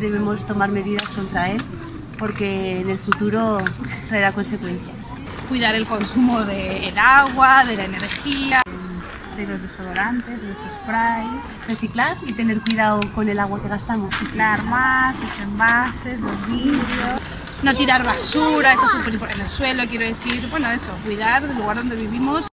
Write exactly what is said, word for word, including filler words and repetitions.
Debemos tomar medidas contra él porque en el futuro traerá consecuencias. Cuidar el consumo del agua, de la energía, de los desodorantes, de los sprays. Reciclar y tener cuidado con el agua que gastamos. Reciclar más, los envases, los vidrios. No tirar basura, eso es súper importante, en el suelo, quiero decir. Bueno, eso, cuidar del lugar donde vivimos.